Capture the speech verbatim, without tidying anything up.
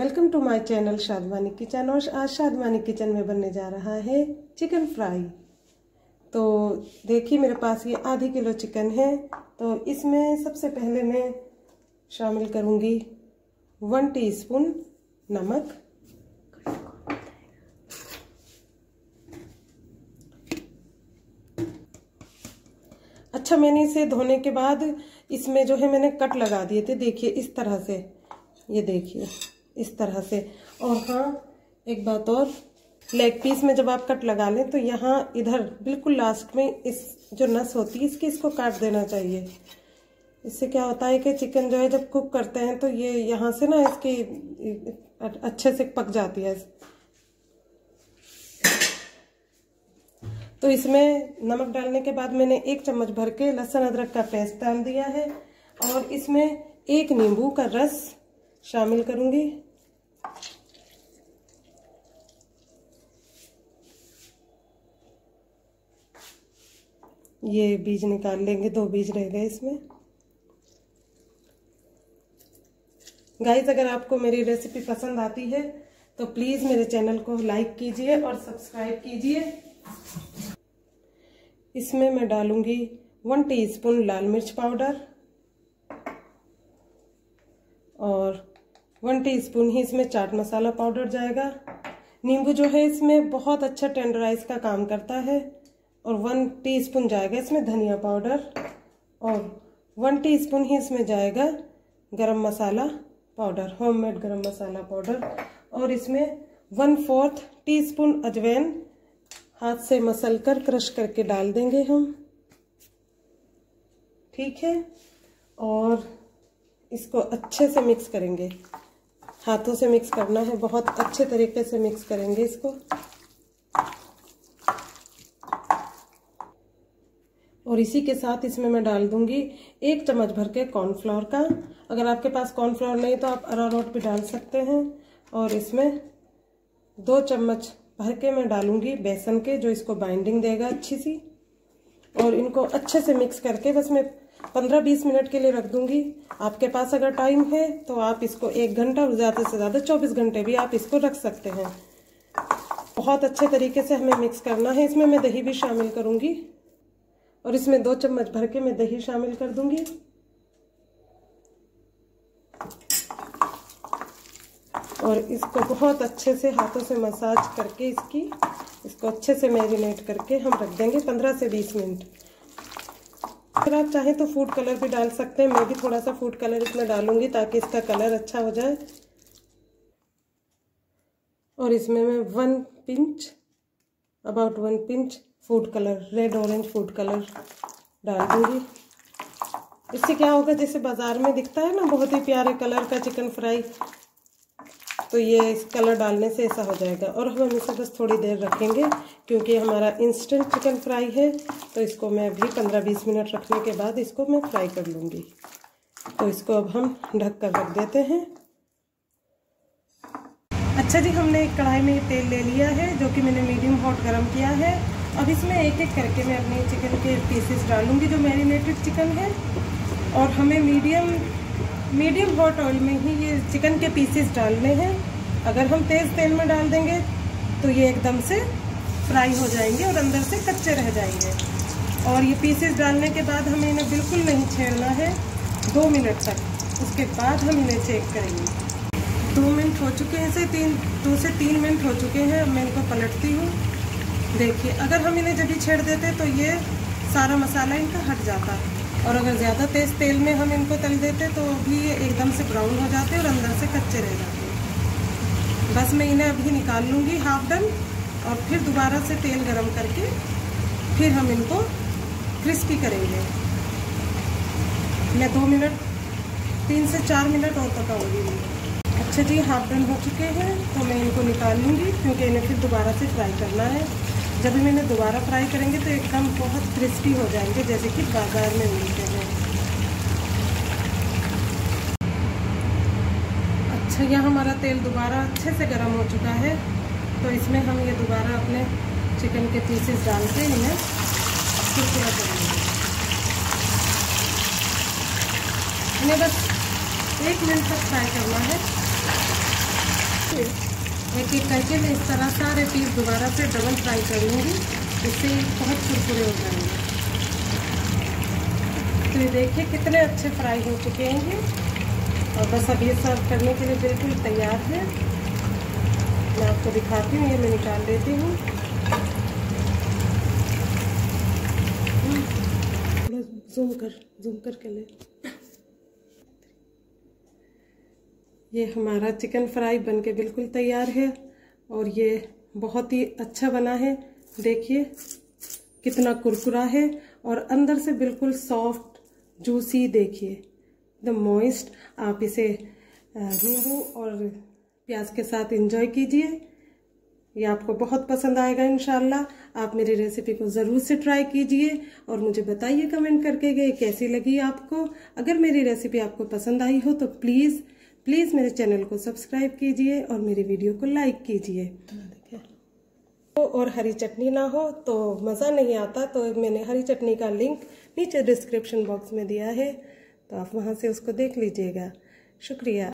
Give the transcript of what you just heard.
Welcome to my channel Shadwani kitchen. और आज शादवानी kitchen में बनने जा रहा है चिकन फ्राई। तो देखिए मेरे पास ये आधी किलो चिकन है। तो इसमें सबसे पहले मैं शामिल करूंगी वन टीस्पून नमक, अच्छा मैंने इसे धोने के बाद इसमें जो है मैंने कट लगा दिए थे, देखिए इस तरह से, ये देखिए इस तरह से। और हाँ एक बात और, लेग पीस में जब आप कट लगा लें तो यहाँ इधर बिल्कुल लास्ट में इस जो नस होती है इसकी, इसको काट देना चाहिए। इससे क्या होता है कि चिकन जो है जब कुक करते हैं तो ये यहाँ से ना इसकी अच्छे से पक जाती है। तो इसमें नमक डालने के बाद मैंने एक चम्मच भर के लहसुन अदरक का पेस्ट डाल दिया है और इसमें एक नींबू का रस शामिल करूंगी। ये बीज निकाल लेंगे, दो बीज रह गए इसमें। गाइस अगर आपको मेरी रेसिपी पसंद आती है तो प्लीज मेरे चैनल को लाइक कीजिए और सब्सक्राइब कीजिए। इसमें मैं डालूंगी वन टीस्पून लाल मिर्च पाउडर और वन टीस्पून ही इसमें चाट मसाला पाउडर जाएगा। नींबू जो है इसमें बहुत अच्छा टेंडराइज का काम करता है। और वन टीस्पून जाएगा इसमें धनिया पाउडर और वन टीस्पून ही इसमें जाएगा गरम मसाला पाउडर, होममेड गरम मसाला पाउडर। और इसमें वन फोर्थ टीस्पून अजवाइन हाथ से मसल कर क्रश करके डाल देंगे हम, ठीक है। और इसको अच्छे से मिक्स करेंगे, हाथों से मिक्स करना है, बहुत अच्छे तरीके से मिक्स करेंगे इसको। और इसी के साथ इसमें मैं डाल दूंगी एक चम्मच भर के कॉर्नफ्लोर का। अगर आपके पास कॉर्नफ्लोर नहीं तो आप अरारोट भी डाल सकते हैं। और इसमें दो चम्मच भर के मैं डालूंगी बेसन के, जो इसको बाइंडिंग देगा अच्छी सी। और इनको अच्छे से मिक्स करके बस मैं पंद्रह बीस मिनट के लिए रख दूंगी। आपके पास अगर टाइम है तो आप इसको एक घंटा और ज़्यादा से ज़्यादा चौबीस घंटे भी आप इसको रख सकते हैं। बहुत अच्छे तरीके से हमें मिक्स करना है। इसमें मैं दही भी शामिल करूंगी और इसमें दो चम्मच भर के मैं दही शामिल कर दूंगी। और इसको बहुत अच्छे से हाथों से मसाज करके इसकी इसको अच्छे से मैरिनेट करके हम रख देंगे पंद्रह से बीस मिनट। अगर आप चाहें तो फूड कलर भी डाल सकते हैं। मैं भी थोड़ा सा फूड कलर इसमें डालूंगी ताकि इसका कलर अच्छा हो जाए। और इसमें मैं one pinch about one pinch food colour, red orange food colour डाल दूंगी। इससे क्या होगा, जैसे बाजार में दिखता है ना बहुत ही प्यारे कलर का चिकन फ्राई, तो ये इस कलर डालने से ऐसा हो जाएगा। और हम इसे बस थोड़ी देर रखेंगे क्योंकि हमारा इंस्टेंट चिकन फ्राई है। तो इसको मैं अभी पंद्रह बीस मिनट रखने के बाद इसको मैं फ्राई कर लूँगी। तो इसको अब हम ढक कर रख देते हैं। अच्छा जी, हमने एक कढ़ाई में तेल ले लिया है जो कि मैंने मीडियम हॉट गरम किया है। अब इसमें एक एक करके मैं अपने चिकन के पीसेस डालूँगी जो मैरिनेटेड चिकन है। और हमें मीडियम मीडियम हॉट ऑयल में ही ये चिकन के पीसेस डालने हैं। अगर हम तेज़ तेल में डाल देंगे तो ये एकदम से फ्राई हो जाएंगे और अंदर से कच्चे रह जाएंगे। और ये पीसेस डालने के बाद हमें इन्हें बिल्कुल नहीं छेड़ना है दो मिनट तक। उसके बाद हम इन्हें चेक करेंगे। दो मिनट हो चुके हैं, से तीन दो से तीन मिनट हो चुके हैं। अब मैं इनको पलटती हूँ। देखिए अगर हम इन्हें जब भी छेड़ देते तो ये सारा मसाला इनका हट जाता। और अगर ज़्यादा तेज़ तेल में हम इनको तल देते तो भी ये एकदम से ब्राउन हो जाते और अंदर से कच्चे रह जाते। बस मैं इन्हें अभी निकाल लूँगी हाफ डन और फिर दोबारा से तेल गरम करके फिर हम इनको क्रिस्पी करेंगे। मैं दो मिनट तीन से चार मिनट और पकाऊंगी। अच्छा जी, हाफ डन हो चुके हैं तो मैं इनको निकाल लूँगी क्योंकि इन्हें फिर दोबारा से फ्राई करना है। जब भी मैंने दोबारा फ्राई करेंगे तो एकदम बहुत क्रिस्पी हो जाएंगे जैसे कि बाजार में मिलते हैं। अच्छा, यहाँ हमारा तेल दोबारा अच्छे से गर्म हो चुका है। तो इसमें हम ये दोबारा अपने चिकन के पीसेस डाल के इन्हें कुरकुरा करेंगे। इन्हें बस एक मिनट तक फ्राई करना है। एक एक करके मैं इस तरह सारे पीस दोबारा से डबल फ्राई कर लूँगी, इससे बहुत कुरकुरे हो जाएंगे। तो ये देखिए कितने अच्छे फ्राई हो चुके हैं ये, और बस अब ये सर्व करने के लिए बिल्कुल तैयार है। मैं आपको दिखाती हूँ, ये मैं निकाल लेती हूँ। थोड़ा जूम कर जूम करके ले। ये हमारा चिकन फ्राई बनके बिल्कुल तैयार है, और ये बहुत ही अच्छा बना है। देखिए कितना कुरकुरा है, और अंदर से बिल्कुल सॉफ्ट जूसी, देखिए एकदम मॉइस्ट। आप इसे नींबू और प्याज के साथ एंजॉय कीजिए, ये आपको बहुत पसंद आएगा इंशाल्लाह। आप मेरी रेसिपी को ज़रूर से ट्राई कीजिए और मुझे बताइए कमेंट करके कि कैसी लगी आपको। अगर मेरी रेसिपी आपको पसंद आई हो तो प्लीज़ प्लीज़ मेरे चैनल को सब्सक्राइब कीजिए और मेरी वीडियो को लाइक कीजिए। और हरी चटनी ना हो तो मज़ा नहीं आता, तो मैंने हरी चटनी का लिंक नीचे डिस्क्रिप्शन बॉक्स में दिया है, तो आप वहाँ से उसको देख लीजिएगा। शुक्रिया।